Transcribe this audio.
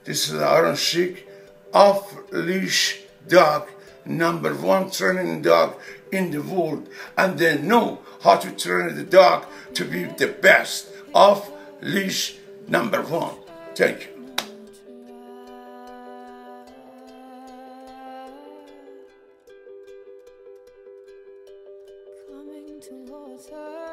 This is Aaron Sheik, off-leash dog, #1 training dog in the world, and they know how to train the dog to be the best. Off-leash #1. Thank you. Coming towards her.